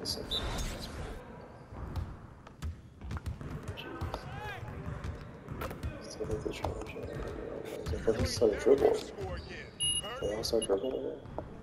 second. Jeez. Still think they charge. I thought he started dribble. They all start dribbling again.